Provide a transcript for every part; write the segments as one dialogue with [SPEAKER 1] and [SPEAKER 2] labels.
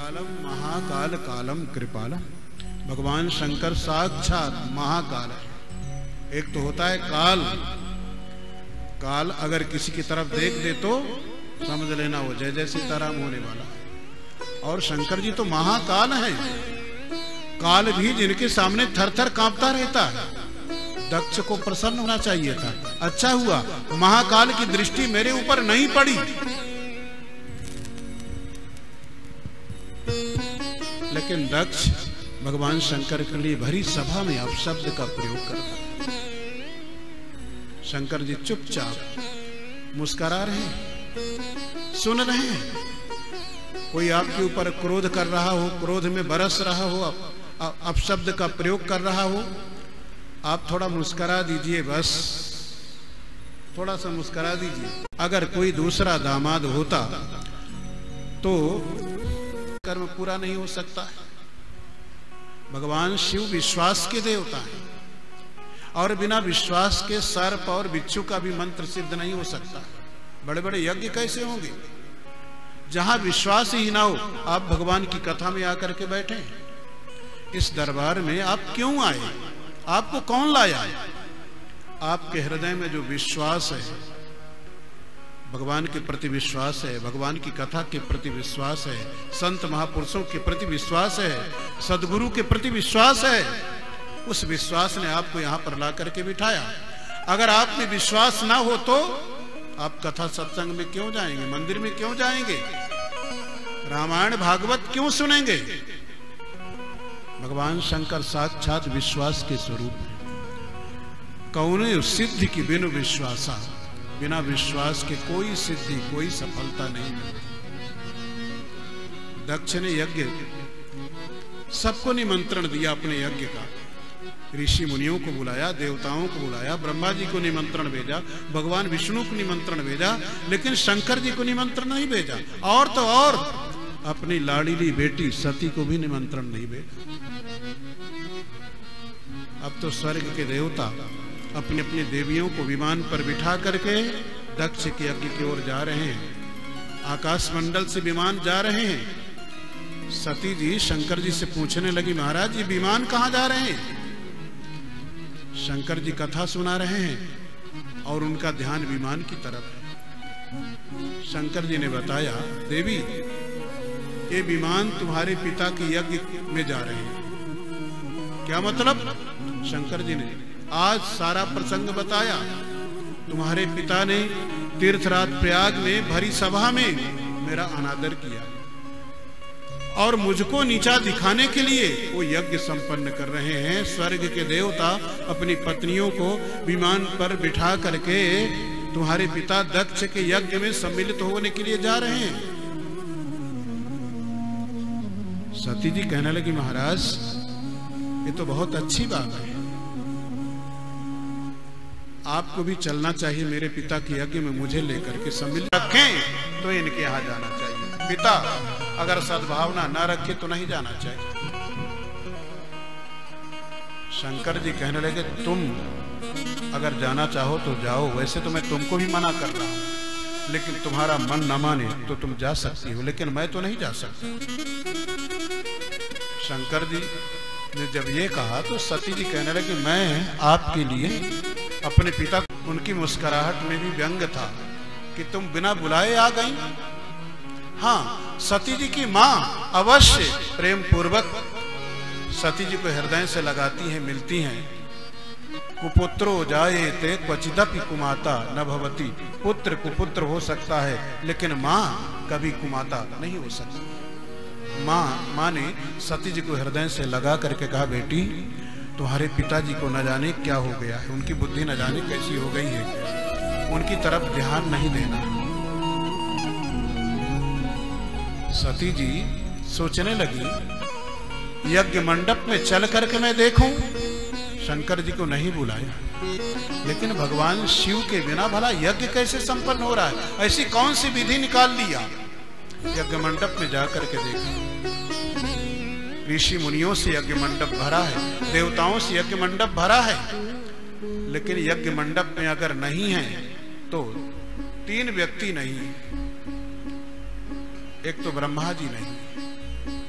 [SPEAKER 1] कालम महाकाल कालम कृपालम। भगवान शंकर साक्षात महाकाल है। एक तो होता है काल, काल अगर किसी की तरफ देख दे तो समझ लेना वो जय जय सीताराम होने वाला है। और शंकर जी तो महाकाल है, काल भी जिनके सामने थर थर कांपता रहता है। दक्ष को प्रसन्न होना चाहिए था, अच्छा हुआ महाकाल की दृष्टि मेरे ऊपर नहीं पड़ी। लेकिन दक्ष भगवान शंकर के लिए भरी सभा में अपशब्द का प्रयोग करता। शंकर जी चुपचाप मुस्कुरा रहे हैं, सुन रहे हैं। कोई आपके ऊपर क्रोध कर रहा हो, क्रोध में बरस रहा हो, अपशब्द का प्रयोग कर रहा हो, आप थोड़ा मुस्कुरा दीजिए, बस थोड़ा सा मुस्कुरा दीजिए। अगर कोई दूसरा दामाद होता तो कर्म पूरा नहीं हो सकता है। भगवान शिव विश्वास के देवता हैं और बिना विश्वास के सर्प और बिच्छू का भी मंत्र सिद्ध नहीं हो सकता। बड़े बड़े यज्ञ कैसे होंगे जहां विश्वास ही ना हो। आप भगवान की कथा में आकर के बैठे, इस दरबार में आप क्यों आए, आपको कौन लाया? आपके हृदय में जो विश्वास है, भगवान के प्रति विश्वास है, भगवान की कथा के प्रति विश्वास है, संत महापुरुषों के प्रति विश्वास है, सदगुरु के प्रति विश्वास है, उस विश्वास ने आपको यहां पर ला करके बिठाया। अगर आप में विश्वास ना हो तो आप कथा सत्संग में क्यों जाएंगे, मंदिर में क्यों जाएंगे, रामायण भागवत क्यों सुनेंगे? भगवान शंकर साक्षात विश्वास के स्वरूप है। कौने सिद्धि की बिनु विश्वासा, बिना विश्वास के कोई सिद्धि कोई सफलता नहीं मिलती। दक्ष ने यज्ञ सबको निमंत्रण दिया अपने यज्ञ का। ऋषि मुनियों को बुलाया, देवताओं को बुलाया, ब्रह्मा जी को निमंत्रण भेजा, भगवान विष्णु को निमंत्रण भेजा, लेकिन शंकर जी को निमंत्रण नहीं भेजा। और तो और अपनी लाडली बेटी सती को भी निमंत्रण नहीं भेजा। अब तो स्वर्ग के देवता अपनी अपनी देवियों को विमान पर बिठा करके दक्ष के यज्ञ की ओर जा रहे हैं। आकाश मंडल से विमान जा रहे हैं। सती जी शंकर जी से पूछने लगी, महाराज ये विमान कहां जा रहे हैं? शंकर जी कथा सुना रहे हैं और उनका ध्यान विमान की तरफ है। शंकर जी ने बताया, देवी ये विमान तुम्हारे पिता के यज्ञ में जा रहे हैं। क्या मतलब? शंकर जी ने आज सारा प्रसंग बताया। तुम्हारे पिता ने तीर्थराज प्रयाग में भरी सभा में मेरा अनादर किया और मुझको नीचा दिखाने के लिए वो यज्ञ संपन्न कर रहे हैं। स्वर्ग के देवता अपनी पत्नियों को विमान पर बिठा करके तुम्हारे पिता दक्ष के यज्ञ में सम्मिलित होने के लिए जा रहे हैं। सती जी कहने लगी, महाराज ये तो बहुत अच्छी बात है, आपको भी चलना चाहिए। मेरे पिता के यज्ञ में मुझे लेकर के सम्मिलित रखें तो इनके यहां जाना चाहिए। पिता अगर सद्भावना ना रखे तो नहीं जाना चाहिए। शंकर जी कहने लगे, तुम अगर जाना चाहो तो जाओ, वैसे तो मैं तुमको भी मना कर रहा हूं, लेकिन तुम्हारा मन न माने तो तुम जा सकती हो, लेकिन मैं तो नहीं जा सकता। शंकर जी ने जब ये कहा तो सती जी कहने लगे, मैं आपके लिए अपने पिता, उनकी मुस्कुराहट में भी व्यंग था कि तुम बिना बुलाए आ गई। हाँ, सती जी की माँ अवश्य प्रेम पूर्वक सती जी को हृदय से लगाती हैं, मिलती हैं। कुपुत्रो जाये ते क्वचिदपि कुमाता न भवति। पुत्र कुपुत्र हो सकता है लेकिन माँ कभी कुमाता नहीं हो सकती। माँ ने सती जी को हृदय से लगा करके कहा, बेटी तुम्हारे पिताजी को न जाने क्या हो गया है, उनकी बुद्धि न जाने कैसी हो गई है, उनकी तरफ ध्यान नहीं देना। सती जी सोचने लगी, यज्ञ मंडप में चल करके मैं देखूं। शंकर जी को नहीं बुलाया, लेकिन भगवान शिव के बिना भला यज्ञ कैसे संपन्न हो रहा है? ऐसी कौन सी विधि निकाल लिया? यज्ञ मंडप में जाकर के देखा, ऋषि मुनियों से यज्ञ मंडप भरा है, देवताओं से यज्ञ मंडप भरा है, लेकिन यज्ञ मंडप में अगर नहीं है तो तीन व्यक्ति नहीं। एक तो ब्रह्मा जी नहीं,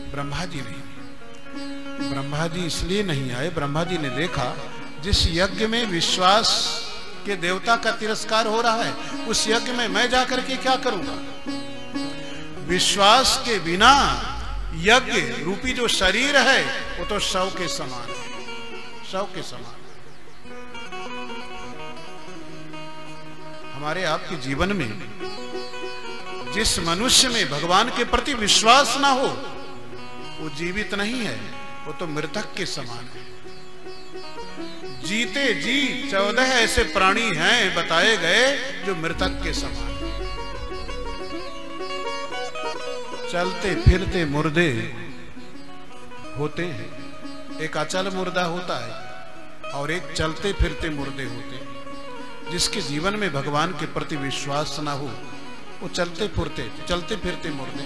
[SPEAKER 1] ब्रह्मा जी नहीं। ब्रह्मा जी इसलिए नहीं आए, ब्रह्मा जी ने देखा जिस यज्ञ में विश्वास के देवता का तिरस्कार हो रहा है, उस यज्ञ में मैं जाकर के क्या करूंगा। विश्वास के बिना यज्ञ रूपी जो शरीर है वो तो शव के समान है, शव के समान। हमारे आपके जीवन में जिस मनुष्य में भगवान के प्रति विश्वास ना हो वो जीवित नहीं है, वो तो मृतक के समान है। जीते जी 14 ऐसे प्राणी हैं बताए गए जो मृतक के समान हैं। चलते फिरते मुर्दे होते हैं, एक अचल मुर्दा होता है और एक चलते फिरते मुर्दे होते हैं। जिसके जीवन में भगवान के प्रति विश्वास ना हो वो चलते फिरते मुर्दे।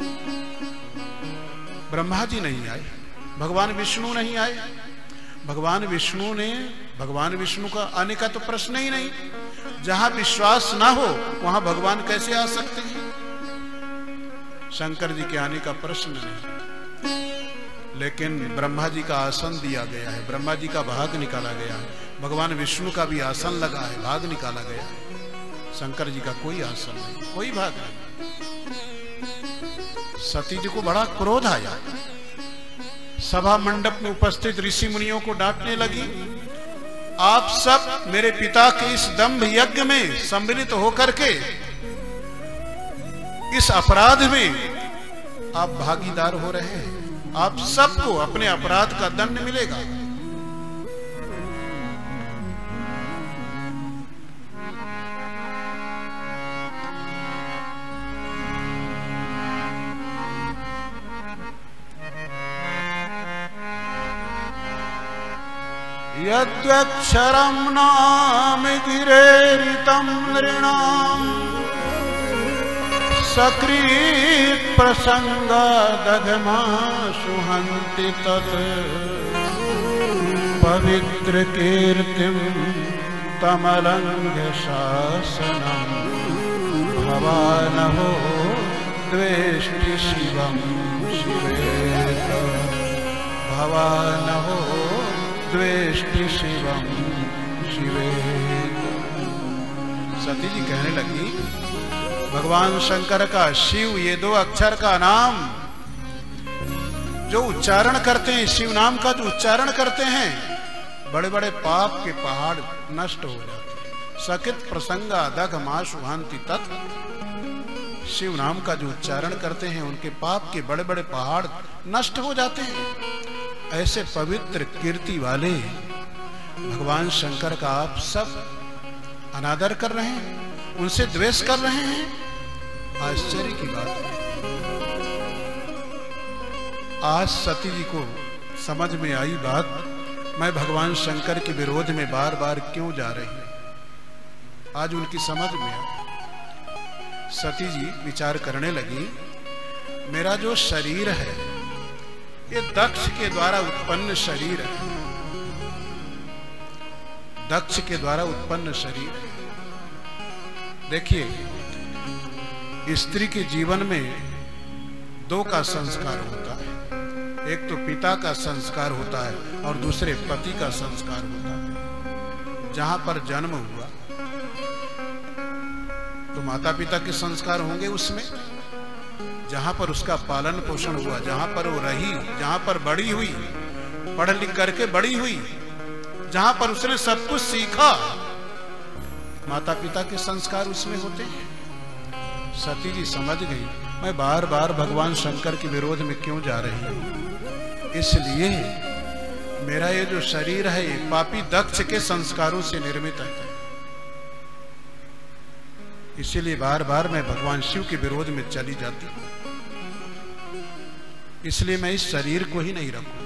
[SPEAKER 1] ब्रह्मा जी नहीं आए, भगवान विष्णु नहीं आए। भगवान विष्णु का आने का तो प्रश्न ही नहीं। जहां विश्वास ना हो वहां भगवान कैसे आ सकते हैं। शंकर जी के आने का प्रश्न नहीं, लेकिन ब्रह्मा जी का आसन दिया गया है, ब्रह्मा जी का भाग निकाला गया है। भगवान विष्णु का भी आसन लगा है, भाग निकाला गया है। शंकर जी का कोई आसन नहीं, कोई भाग नहीं। सती जी को बड़ा क्रोध आया, सभा मंडप में उपस्थित ऋषि मुनियों को डांटने लगी, आप सब मेरे पिता के इस दंभ यज्ञ में सम्मिलित होकर के इस अपराध में आप भागीदार हो रहे हैं। आप सबको अपने अपराध का दंड मिलेगा। यद्यक्षरं नाम गिरेरितं नृणाम् सकृत् प्रसंगादघमाशु हन्ति तत् पवित्र कीर्तिं तमलंघ्य शासनं भवानहो द्वेष्टि शिवं शिवेत भवानहो द्वेष्टि शिवं शिवेत। सती जी कहने लगी, भगवान शंकर का शिव, ये दो अक्षर का नाम जो उच्चारण करते हैं, शिव नाम का जो उच्चारण करते हैं, बड़े बड़े पाप के पहाड़ नष्ट हो जाते हैं। सकित प्रसंगा दघमाशु हन्ति तत्। शिव नाम का जो उच्चारण करते हैं उनके पाप के बड़े बड़े पहाड़ नष्ट हो जाते हैं। ऐसे पवित्र कीर्ति वाले भगवान शंकर का आप सब अनादर कर रहे हैं, उनसे द्वेष कर रहे हैं। आश्चर्य की बात है। आज सती जी को समझ में आई बात, मैं भगवान शंकर के विरोध में बार बार क्यों जा रही हूं। आज उनकी समझ में आई। सती जी विचार करने लगी, मेरा जो शरीर है ये दक्ष के द्वारा उत्पन्न शरीर है, दक्ष के द्वारा उत्पन्न शरीर है। देखिए, स्त्री के जीवन में दो का संस्कार होता है, एक तो पिता का संस्कार होता है और दूसरे पति का संस्कार होता है। जहां पर जन्म हुआ तो माता पिता के संस्कार होंगे उसमें, जहां पर उसका पालन पोषण हुआ, जहां पर वो रही, जहां पर बड़ी हुई, पढ़ लिख करके बड़ी हुई, जहां पर उसने सब कुछ सीखा, माता पिता के संस्कार उसमें होते हैं। सती जी समझ गई, मैं बार बार भगवान शंकर के विरोध में क्यों जा रही हूं। इसलिए मेरा ये जो शरीर है ये पापी दक्ष के संस्कारों से निर्मित है। इसीलिए बार बार मैं भगवान शिव के विरोध में चली जाती हूं। इसलिए मैं इस शरीर को ही नहीं रखूं।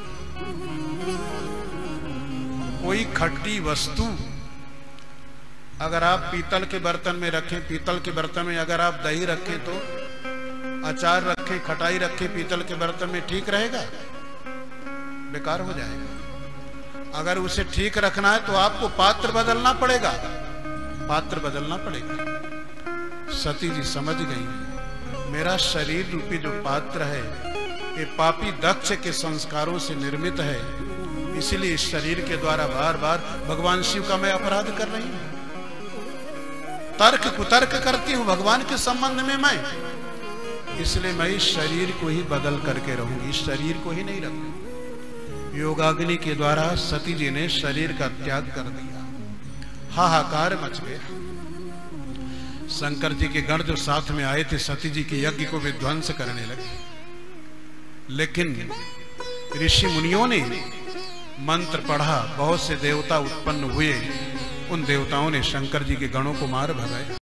[SPEAKER 1] कोई खट्टी वस्तु अगर आप पीतल के बर्तन में रखें, पीतल के बर्तन में अगर आप दही रखें, तो अचार रखें, खटाई रखें पीतल के बर्तन में, ठीक रहेगा? बेकार हो जाएगा। अगर उसे ठीक रखना है तो आपको पात्र बदलना पड़ेगा, पात्र बदलना पड़ेगा। सती जी समझ गई, मेरा शरीर रूपी जो पात्र है ये पापी दक्ष के संस्कारों से निर्मित है, इसलिए इस शरीर के द्वारा बार बार भगवान शिव का मैं अपराध कर रही हूं। तर्क कुतर्क करती हूं भगवान के संबंध में मैं, इसलिए मैं इस शरीर को ही बदल करके रहूंगी, इस शरीर को ही नहीं रखूंगी। योगाग्नि के द्वारा सती जी ने शरीर का त्याग कर दिया। हाहाकार मच गया। शंकर जी के गण जो साथ में आए थे सती जी के यज्ञ को विध्वंस करने लगे, लेकिन ऋषि मुनियों ने मंत्र पढ़ा, बहुत से देवता उत्पन्न हुए। उन देवताओं ने शंकर जी के गणों को मार भगाया।